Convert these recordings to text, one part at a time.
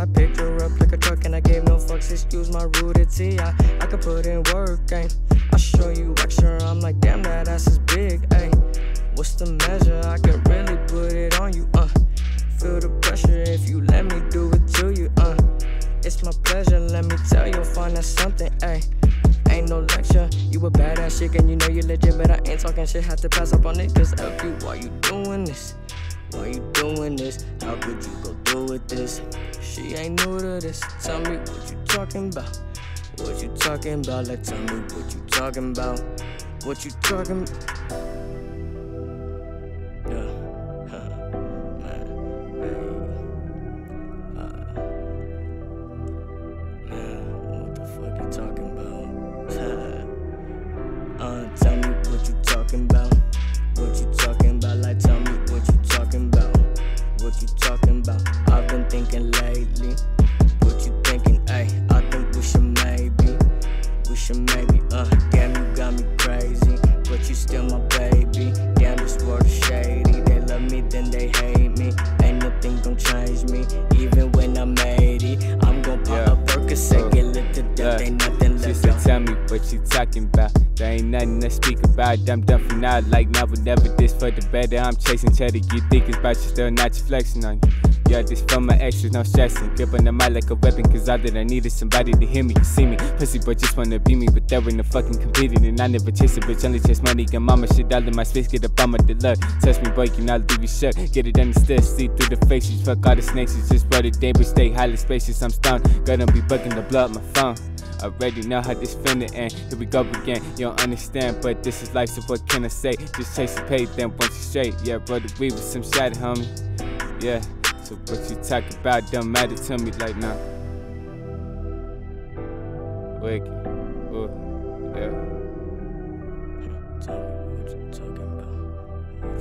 I picked her up like a truck and I gave no fucks, excuse my rudity. I could put in work, ayy. I'll show you extra, I'm like, damn, that ass is big, ayy. What's the measure? I can really put it on you, Feel the pressure if you let me do it to you, It's my pleasure, let me tell you, find that something, ayy. Ain't no lecture, you a badass chick and you know you legit, but I ain't talking shit, had to pass up on it, cause LQ, why you doing this? Why you doing this? How could you go through with this? She ain't new to this, tell me what you talking about. What you talking about, like tell me what you talking about. What you talking talking about? Tell me what you talking about. What you talking about? Like tell me what you talking about. What you talking about? I've been thinking lately. What you thinking? Ayy, I think we should maybe. Damn, you got me crazy, but you still my baby. Damn, this world is shady. They love me, then they hate me. Ain't nothing gon' change me, even when I'm 80. I'm gon' pop a Percocet, get lit to death. Ain't nothing left. She said, tell me what you talking about. There ain't nothing to speak about. I'm done for now, like now, but never this for the better. I'm chasing cheddar, you think it's about you, still not you flexing on you. Yeah, this from my exes, no stressing. Grip on the mic like a weapon, cause all that I need is somebody to hear me. You see me, pussy boy just wanna be me, but there ain't no fucking competing. And I never chase a bitch, only chase money. And mama shit all in my space, get up on my deluxe. Touch me, boy, you know I'll leave you shut. Get it understood, see through the faces. Fuck all the snakes, it's just brother day, but stay highly spacious. I'm stoned, gonna be bugging the blood, my phone. Already know how this finna end. Here we go again, you don't understand, but this is life, so what can I say? Just chase the pay, then once you straight. Yeah, brother, we with some shot, homie. Yeah. So what you talk about don't matter to me like now. Wicked, ooh, yeah. Tell me what you talking about. What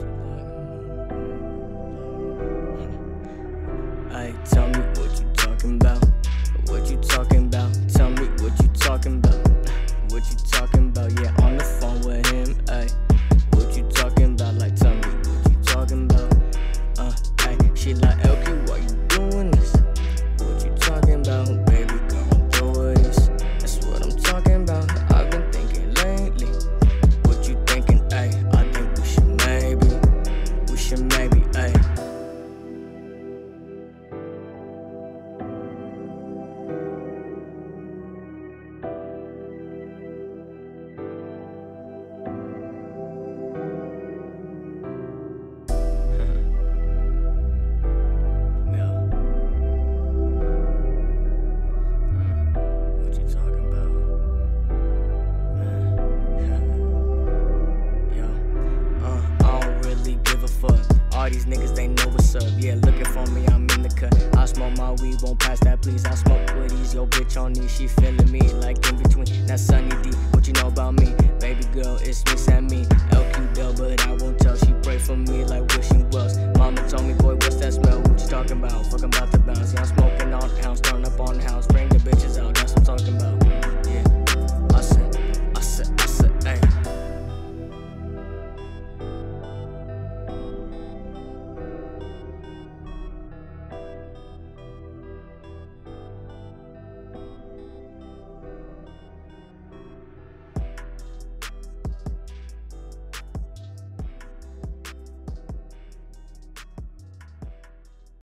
you talking about? Ay, tell me what you talking about. What you talking about? Tell me what you talking about. What you talking about? Yeah, on the phone with him. Ay, what you talking about? Like tell me what you talking about. She like, LQ, why you doing this? What you talking about? Baby, girl, do this. That's what I'm talking about. I've been thinking lately. What you thinking, ayy? I think we should maybe, ayy. All these niggas, they know what's up. Yeah, looking for me, I'm in the cut. I smoke my weed, won't pass that, please. I smoke woodies, yo bitch on these. She feeling me like in between. That's Sunny D, what you know about me? Baby girl, it's Miss and me. LQ Dell, but I won't tell. She pray for me like wishing wells. Mama told me, boy, what's that smell? What you talking about? Fuck about